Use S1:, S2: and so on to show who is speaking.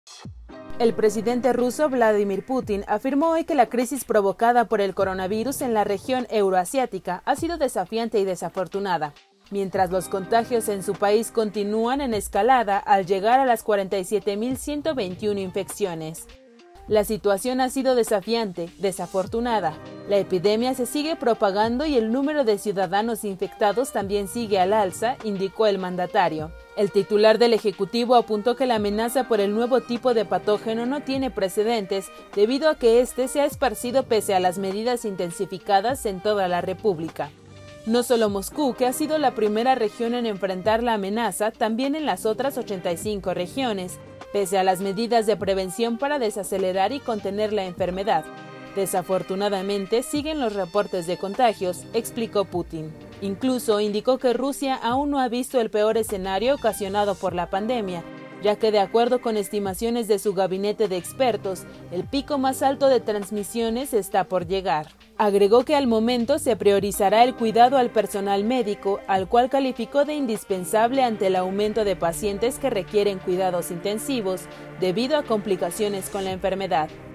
S1: El presidente ruso Vladimir Putin afirmó hoy que la crisis provocada por el coronavirus en la región euroasiática ha sido desafiante y desafortunada, mientras los contagios en su país continúan en escalada al llegar a las 47.121 infecciones. La situación ha sido desafiante, desafortunada. La epidemia se sigue propagando y el número de ciudadanos infectados también sigue al alza, indicó el mandatario. El titular del Ejecutivo apuntó que la amenaza por el nuevo tipo de patógeno no tiene precedentes debido a que este se ha esparcido pese a las medidas intensificadas en toda la República. No solo Moscú, que ha sido la primera región en enfrentar la amenaza, también en las otras 85 regiones, pese a las medidas de prevención para desacelerar y contener la enfermedad. Desafortunadamente, siguen los reportes de contagios, explicó Putin. Incluso indicó que Rusia aún no ha visto el peor escenario ocasionado por la pandemia, ya que de acuerdo con estimaciones de su gabinete de expertos, el pico más alto de transmisiones está por llegar. Agregó que al momento se priorizará el cuidado al personal médico, al cual calificó de indispensable ante el aumento de pacientes que requieren cuidados intensivos debido a complicaciones con la enfermedad.